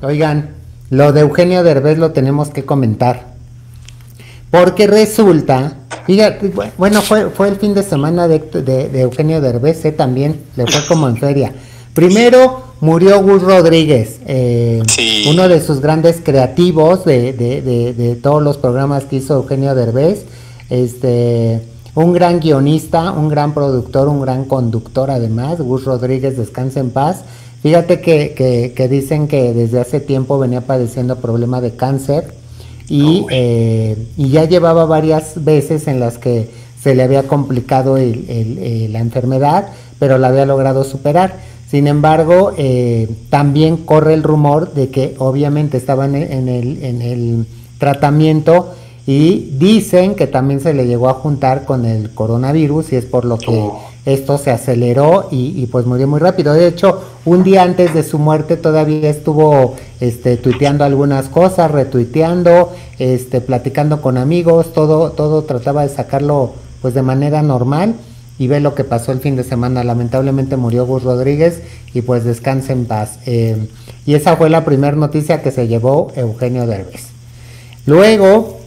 Oigan, lo de Eugenio Derbez lo tenemos que comentar. Porque resulta, fíjate, bueno, fue el fin de semana de Eugenio Derbez, también, le fue como en feria. Primero murió Gus Rodríguez, Sí. uno de sus grandes creativos de todos los programas que hizo Eugenio Derbez, un gran guionista, un gran productor, un gran conductor además. Gus Rodríguez, descansa en paz. Fíjate que dicen que desde hace tiempo venía padeciendo problema de cáncer y ya llevaba varias veces en las que se le había complicado la enfermedad, pero la había logrado superar. Sin embargo, también corre el rumor de que obviamente estaba en el tratamiento y dicen que también se le llegó a juntar con el coronavirus y es por lo que esto se aceleró y pues murió muy rápido. De hecho, un día antes de su muerte todavía estuvo tuiteando algunas cosas, retuiteando, platicando con amigos, todo trataba de sacarlo pues de manera normal. Y ve lo que pasó el fin de semana. Lamentablemente murió Gus Rodríguez y pues descanse en paz. Y esa fue la primera noticia que se llevó Eugenio Derbez. Luego,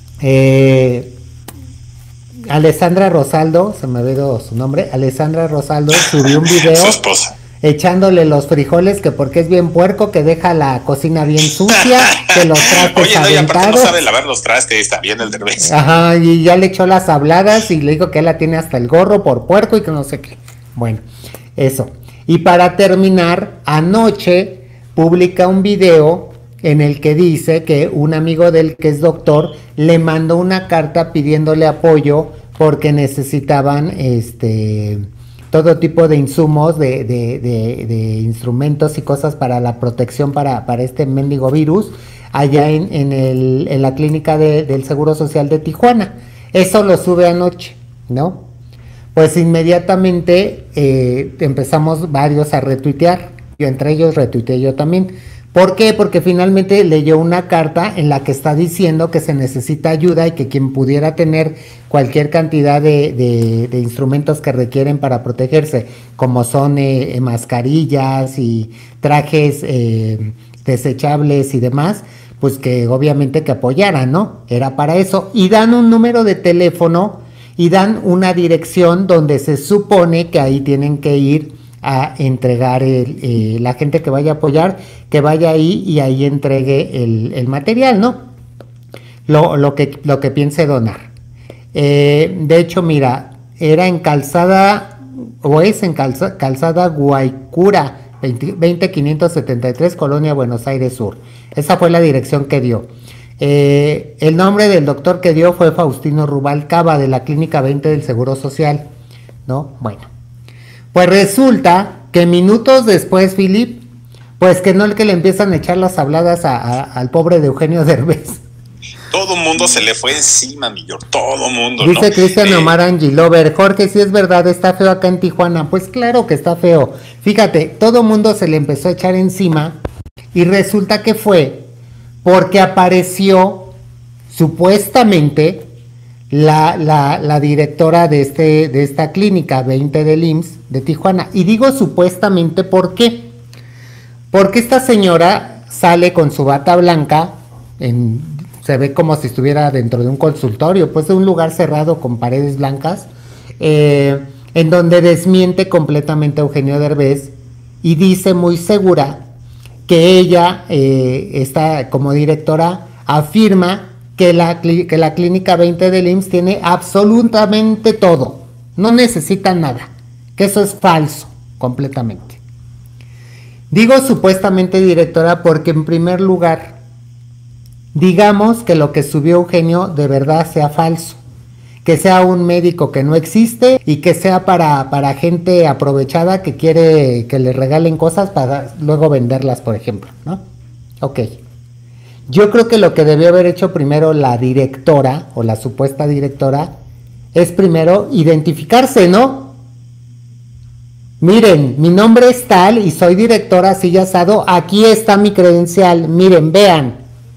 Alessandra Rosaldo, se me ha ido su nombre, Alessandra Rosaldo subió un video Su esposa. echándole los frijoles, que porque es bien puerco, que deja la cocina bien sucia, que los trastes Oye, no, y aparte no aventados. sabe lavar los trastes, está bien el Derbez. Ajá, y ya le echó las habladas y le dijo que él la tiene hasta el gorro por puerco y que no sé qué. Bueno, eso. Y para terminar, anoche publica un video en el que dice que un amigo del que es doctor le mandó una carta pidiéndole apoyo porque necesitaban todo tipo de insumos, de instrumentos y cosas para la protección para este mendigo virus allá en la clínica del Seguro Social de Tijuana. Eso lo sube anoche, ¿no? Pues inmediatamente empezamos varios a retuitear, yo entre ellos retuiteé yo también. ¿Por qué? Porque finalmente leyó una carta en la que está diciendo que se necesita ayuda y que quien pudiera tener cualquier cantidad de instrumentos que requieren para protegerse, como son mascarillas y trajes desechables y demás, pues que obviamente que apoyaran, ¿no? Era para eso. Y dan un número de teléfono y dan una dirección donde se supone que ahí tienen que ir a entregar la gente que vaya a apoyar, que vaya ahí y ahí entregue el material, ¿no? Lo que piense donar. De hecho, mira, era en Calzada, o es en Calzada Guaycura, 20573, Colonia Buenos Aires Sur. Esa fue la dirección que dio. El nombre del doctor que dio fue Faustino Rubalcaba, de la Clínica 20 del Seguro Social, ¿no? Bueno. Pues resulta que minutos después, Philip, pues que no, el que le empiezan a echar las habladas al pobre de Eugenio Derbez. Todo mundo se le fue encima, mi George, todo mundo. Dice ¿no? Cristian Omar Angilover, Jorge, si es verdad, está feo acá en Tijuana. Pues claro que está feo. Fíjate, todo mundo se le empezó a echar encima y resulta que fue porque apareció supuestamente la directora de esta clínica 20 del IMSS de Tijuana. Y digo supuestamente, ¿por qué? Porque esta señora sale con su bata blanca, se ve como si estuviera dentro de un consultorio, pues de un lugar cerrado con paredes blancas, en donde desmiente completamente a Eugenio Derbez y dice muy segura que ella, está como directora, afirma que la clínica 20 del IMSS tiene absolutamente todo, no necesita nada, que eso es falso completamente. Digo supuestamente, directora, porque en primer lugar, digamos que lo que subió Eugenio de verdad sea falso, que sea un médico que no existe y que sea para gente aprovechada que quiere que le regalen cosas para luego venderlas, por ejemplo, ¿no? Ok. Yo creo que lo que debió haber hecho primero la directora o la supuesta directora es primero identificarse, ¿no? Miren, mi nombre es tal y soy directora así y asado, aquí está mi credencial, miren, vean.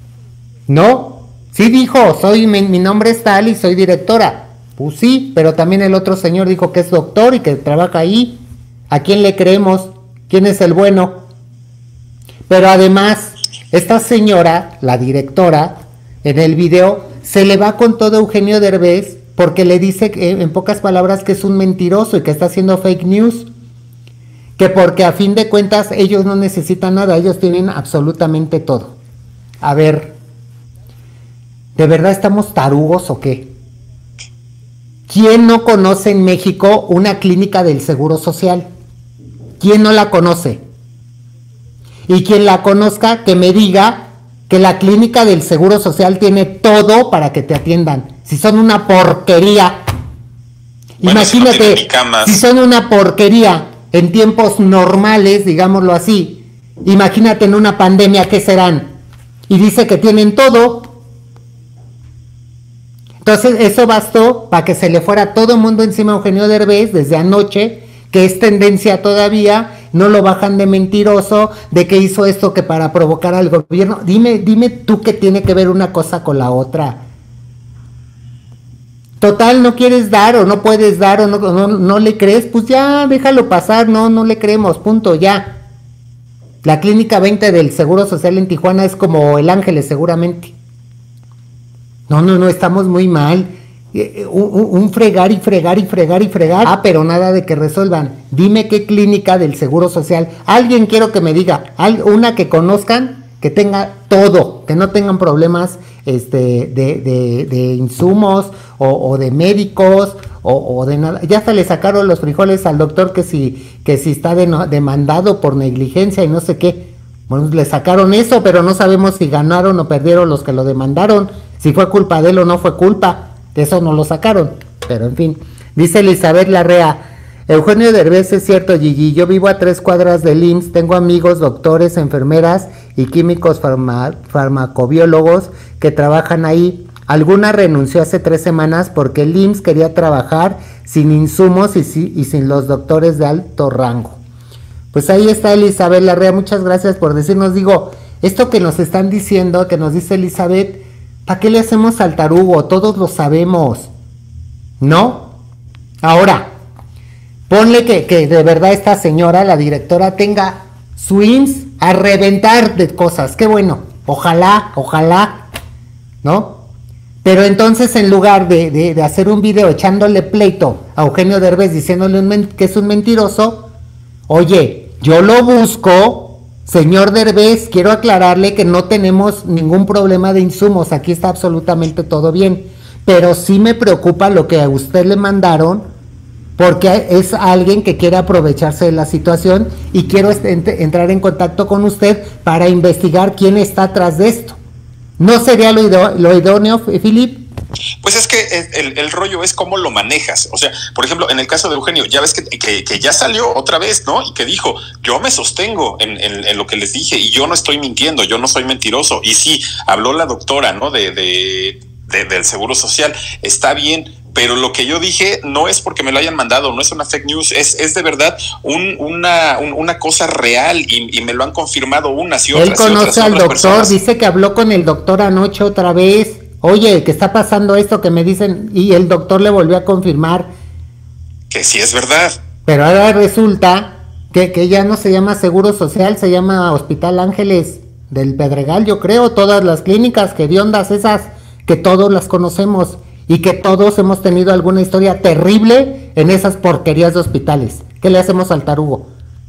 ¿No? Sí dijo, mi nombre es tal y soy directora. Pues sí, pero también el otro señor dijo que es doctor y que trabaja ahí. ¿A quién le creemos? ¿Quién es el bueno? Pero además, esta señora, la directora, en el video, se le va con todo Eugenio Derbez porque le dice, en pocas palabras, que es un mentiroso y que está haciendo fake news. Que porque a fin de cuentas ellos no necesitan nada, ellos tienen absolutamente todo. A ver, ¿de verdad estamos tarugos o qué? ¿Quién no conoce en México una clínica del Seguro Social? ¿Quién no la conoce? Y quien la conozca, que me diga que la clínica del Seguro Social tiene todo para que te atiendan. Si son una porquería. Bueno, imagínate, si son una porquería en tiempos normales, digámoslo así, imagínate en una pandemia, ¿qué serán? Y dice que tienen todo. Entonces eso bastó para que se le fuera todo el mundo encima a Eugenio Derbez desde anoche, que es tendencia todavía, no lo bajan de mentiroso, de que hizo esto que para provocar al gobierno. Dime tú qué tiene que ver una cosa con la otra. Total, no quieres dar o no puedes dar o no le crees, pues ya déjalo pasar, no le creemos, punto, ya. La clínica 20 del Seguro Social en Tijuana es como el Ángeles seguramente. No, estamos muy mal. Un fregar y fregar y fregar y fregar. Ah, pero nada de que resuelvan. Dime qué clínica del Seguro Social. Alguien quiero que me diga, una que conozcan, que tenga todo, que no tengan problemas de insumos o de médicos o de nada. Ya hasta le sacaron los frijoles al doctor que si está demandado por negligencia y no sé qué. Bueno, le sacaron eso, pero no sabemos si ganaron o perdieron los que lo demandaron, si fue culpa de él o no fue culpa. De eso no lo sacaron, pero en fin. Dice Elizabeth Larrea, Eugenio Derbez, es cierto, Gigi, yo vivo a 3 cuadras del IMSS, tengo amigos, doctores, enfermeras y químicos farmacobiólogos que trabajan ahí. Alguna renunció hace 3 semanas porque el IMSS quería trabajar sin insumos y sin los doctores de alto rango. Pues ahí está Elizabeth Larrea, muchas gracias por decirnos. Digo, esto que nos están diciendo, que nos dice Elizabeth, ¿para qué le hacemos al tarugo? Todos lo sabemos, ¿no? Ahora, ponle que de verdad esta señora, la directora, tenga su IMSS a reventar de cosas. Qué bueno, ojalá, ¿no? Pero entonces en lugar de hacer un video echándole pleito a Eugenio Derbez diciéndole que es un mentiroso, oye, yo lo busco, señor Derbez, quiero aclararle que no tenemos ningún problema de insumos, aquí está absolutamente todo bien, pero sí me preocupa lo que a usted le mandaron, porque es alguien que quiere aprovecharse de la situación y quiero entrar en contacto con usted para investigar quién está atrás de esto. ¿No sería lo idóneo, Philip? Pues es que el rollo es cómo lo manejas. O sea, por ejemplo, en el caso de Eugenio, ya ves que ya salió otra vez, ¿no? Y que dijo, yo me sostengo en lo que les dije y yo no estoy mintiendo, yo no soy mentiroso. Y sí, habló la doctora, ¿no? Del Seguro Social. Está bien, pero lo que yo dije no es porque me lo hayan mandado, no es una fake news, es de verdad una cosa real y me lo han confirmado unas y otras. Él conoce al doctor, personas. Dice que habló con el doctor anoche otra vez. Oye, que está pasando esto que me dicen, y el doctor le volvió a confirmar que sí es verdad. Pero ahora resulta que ya no se llama Seguro Social, se llama Hospital Ángeles del Pedregal, yo creo. Todas las clínicas hediondas esas que todos las conocemos y que todos hemos tenido alguna historia terrible en esas porquerías de hospitales. ¿Qué le hacemos al tarugo?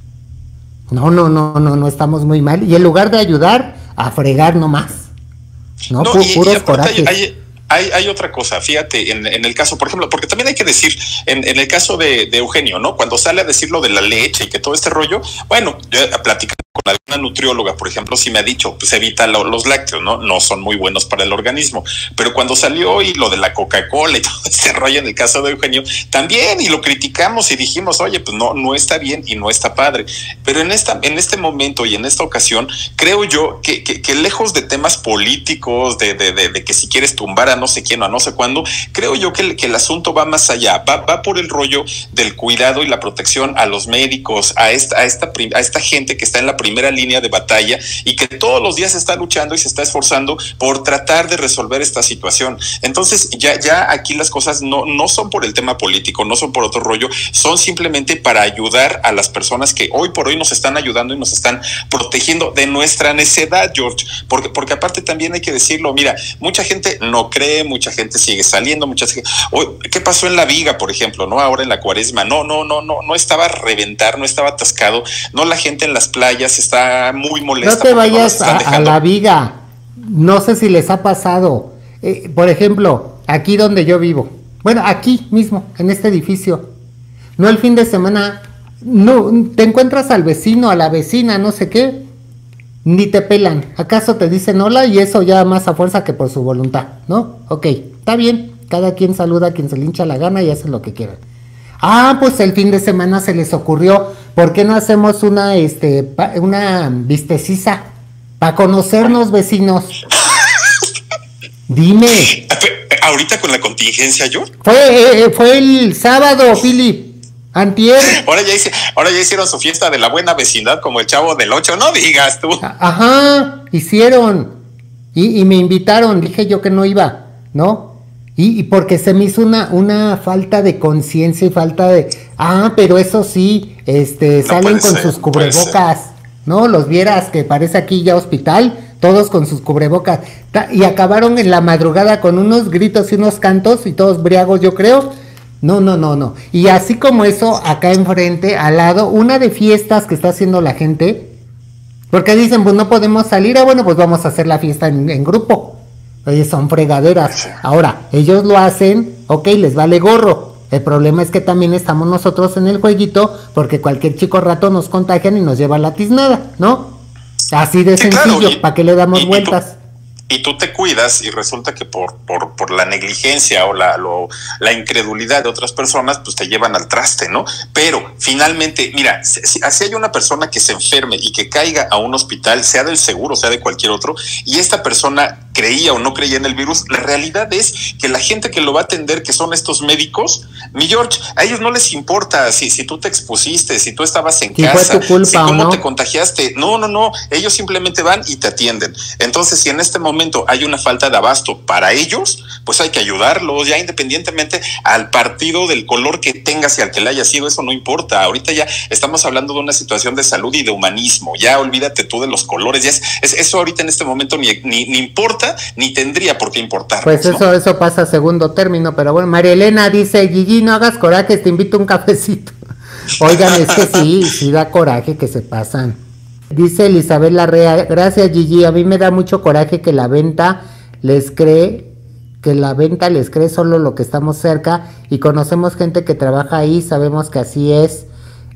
No, estamos muy mal. Y en lugar de ayudar, a fregar nomás. No, puros corajes. Hay otra cosa, fíjate, en el caso, por ejemplo, porque también hay que decir, en el caso de Eugenio, ¿no? Cuando sale a decir lo de la leche y que todo este rollo, bueno, yo platicando con alguna nutrióloga, por ejemplo, sí me ha dicho, pues evita los lácteos, ¿no? No son muy buenos para el organismo. Pero cuando salió y lo de la Coca-Cola y todo este rollo en el caso de Eugenio, también, y lo criticamos y dijimos, oye, pues no está bien y no está padre. Pero en este momento y en esta ocasión, creo yo que lejos de temas políticos, de que si quieres tumbar a no sé quién o a no sé cuándo, creo yo que el asunto va más allá, va por el rollo del cuidado y la protección a los médicos, a esta gente que está en la primera línea de batalla y que todos los días está luchando y se está esforzando por tratar de resolver esta situación. Entonces ya aquí las cosas no son por el tema político, no son por otro rollo, son simplemente para ayudar a las personas que hoy por hoy nos están ayudando y nos están protegiendo de nuestra necedad, George, porque aparte también hay que decirlo, mira, mucha gente no cree, mucha gente sigue saliendo, ¿qué pasó en la Viga, por ejemplo, no? Ahora en la Cuaresma, no estaba a reventar, no estaba atascado, no, la gente en las playas está muy molesta. No te vayas a la Viga, no sé si les ha pasado, por ejemplo, aquí donde yo vivo, bueno, aquí mismo, en este edificio, no el fin de semana, no, te encuentras al vecino, a la vecina, no sé qué, ni te pelan, acaso te dicen hola y eso ya más a fuerza que por su voluntad, ¿no? Ok, está bien, cada quien saluda a quien se le hincha la gana y hacen lo que quieran. Ah, pues el fin de semana se les ocurrió, ¿por qué no hacemos una visteciza para conocernos, vecinos? Dime. ¿Ahorita con la contingencia, yo? Fue el sábado, Philip, antier. Ahora ya hicieron su fiesta de la buena vecindad como el Chavo del 8, no digas tú. Ajá, hicieron. Y me invitaron, dije yo que no iba, ¿no? Y porque se me hizo una falta de conciencia y falta de... Ah, pero eso sí, salen con sus cubrebocas, ¿no? Los vieras que parece aquí ya hospital, todos con sus cubrebocas. Y acabaron en la madrugada con unos gritos y unos cantos y todos briagos, yo creo. No. Y así como eso, acá enfrente, al lado, una de fiestas que está haciendo la gente, porque dicen, pues no podemos salir, bueno, pues vamos a hacer la fiesta en grupo. Oye, son fregaderas. Ahora, ellos lo hacen, ok, les vale gorro. El problema es que también estamos nosotros en el jueguito, porque cualquier chico rato nos contagian y nos lleva la tiznada, ¿no? Así de sencillo, claro. ¿Para qué le damos vueltas? Y tú te cuidas y resulta que por la negligencia o la incredulidad de otras personas, pues te llevan al traste, ¿no? Pero finalmente, mira, si hay una persona que se enferme y que caiga a un hospital, sea del seguro, sea de cualquier otro, y esta persona creía o no creía en el virus, la realidad es que la gente que lo va a atender, que son estos médicos, mi George, a ellos no les importa si tú te expusiste, si tú estabas en casa, fue tu culpa, si cómo ¿no? te contagiaste. No, ellos simplemente van y te atienden. Entonces, si en este momento hay una falta de abasto para ellos, pues hay que ayudarlos, ya independientemente al partido del color que tengas y al que le haya sido, eso no importa. Ahorita ya estamos hablando de una situación de salud y de humanismo, ya olvídate tú de los colores, ya eso ahorita en este momento ni importa, ni tendría por qué importar. Pues eso pasa a segundo término, pero bueno, María Elena dice, Gigi, no hagas coraje, te invito a un cafecito. Oigan, es que sí da coraje que se pasan. Dice Elizabeth Larrea, gracias Gigi, a mí me da mucho coraje que la venta les cree solo lo que estamos cerca y conocemos gente que trabaja ahí, sabemos que así es.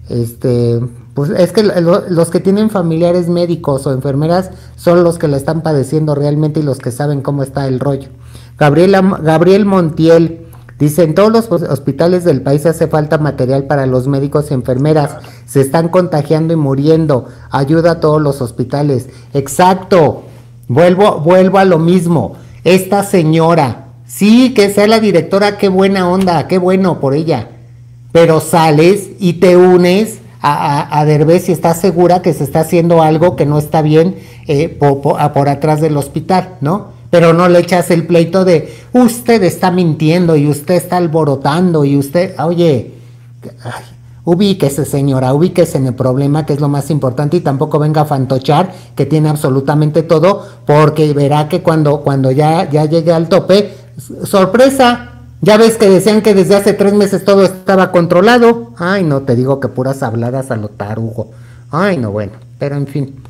Pues es que los que tienen familiares médicos o enfermeras son los que la están padeciendo realmente y los que saben cómo está el rollo. Gabriel Montiel dice, en todos los hospitales del país hace falta material para los médicos y enfermeras, se están contagiando y muriendo, ayuda a todos los hospitales. Exacto, vuelvo a lo mismo, esta señora, sí, que sea la directora, qué buena onda, qué bueno por ella, pero sales y te unes a Derbez y estás segura que se está haciendo algo que no está bien por atrás del hospital, ¿no? Pero no le echas el pleito de usted está mintiendo y usted está alborotando y usted, oye, ubíquese señora, ubíquese en el problema que es lo más importante y tampoco venga a fantochar que tiene absolutamente todo porque verá que cuando ya llegue al tope, sorpresa, ya ves que decían que desde hace 3 meses todo estaba controlado. Ay, no, te digo que puras habladas a lo tarugo. Ay, no, bueno, pero en fin.